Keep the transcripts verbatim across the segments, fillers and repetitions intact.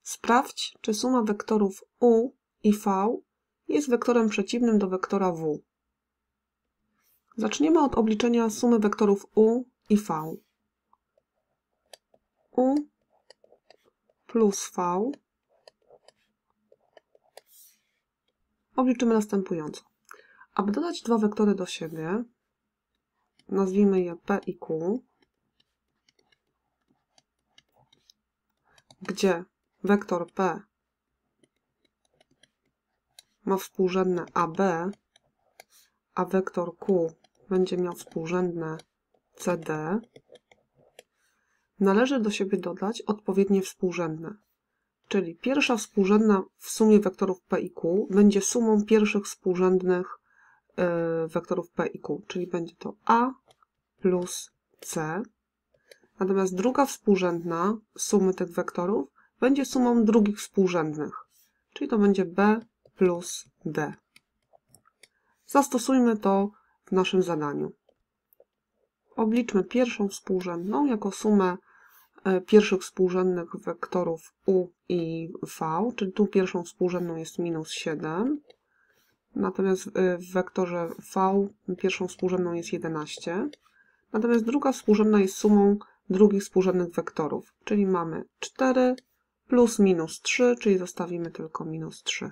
Sprawdź, czy suma wektorów u i v jest wektorem przeciwnym do wektora w. Zaczniemy od obliczenia sumy wektorów u i v. U plus v obliczymy następująco. Aby dodać dwa wektory do siebie, nazwijmy je p i q, gdzie wektor p ma współrzędne ab, a wektor q będzie miał współrzędne cd, należy do siebie dodać odpowiednie współrzędne. Czyli pierwsza współrzędna w sumie wektorów p i q będzie sumą pierwszych współrzędnych yy, wektorów p i q, czyli będzie to a plus c. Natomiast druga współrzędna sumy tych wektorów będzie sumą drugich współrzędnych, czyli to będzie b plus d. Zastosujmy to w naszym zadaniu. Obliczmy pierwszą współrzędną jako sumę pierwszych współrzędnych wektorów u i v, czyli tu pierwszą współrzędną jest minus siedem, natomiast w wektorze v pierwszą współrzędną jest jedenaście, natomiast druga współrzędna jest sumą drugich współrzędnych wektorów, czyli mamy cztery plus minus trzy, czyli zostawimy tylko minus trzy.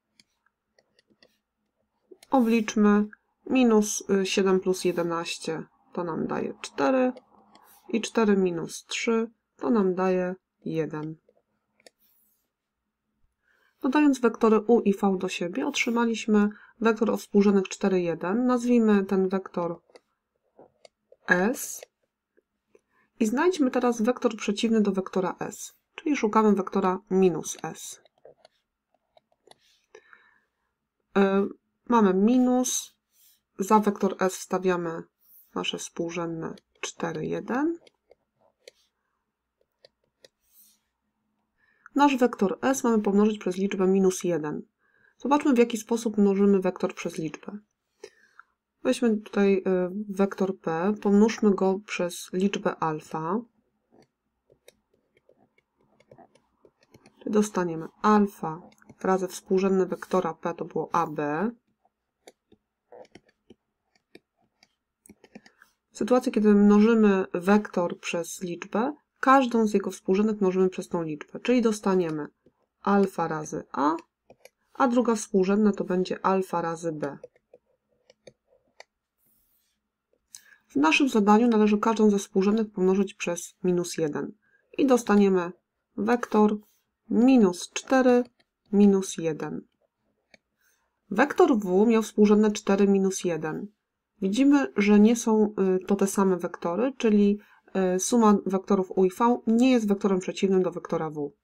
Obliczmy minus siedem plus jedenaście to nam daje cztery i cztery minus trzy to nam daje jeden. Dodając wektory u i v do siebie otrzymaliśmy wektor o współrzędnych cztery, jeden. Nazwijmy ten wektor s i znajdźmy teraz wektor przeciwny do wektora s, czyli szukamy wektora minus s. Yy, mamy minus, za wektor s wstawiamy nasze współrzędne cztery, jeden. Nasz wektor s mamy pomnożyć przez liczbę minus jeden. Zobaczmy, w jaki sposób mnożymy wektor przez liczbę. Weźmy tutaj wektor p, pomnóżmy go przez liczbę alfa. Dostaniemy alfa razy współrzędne wektora p, to było ab. W sytuacji, kiedy mnożymy wektor przez liczbę, każdą z jego współrzędnych mnożymy przez tą liczbę, czyli dostaniemy alfa razy a, a druga współrzędna to będzie alfa razy b. W naszym zadaniu należy każdą ze współrzędnych pomnożyć przez minus jeden i dostaniemy wektor minus cztery minus jeden. Wektor w miał współrzędne cztery minus jeden. Widzimy, że nie są to te same wektory, czyli suma wektorów u i v nie jest wektorem przeciwnym do wektora w.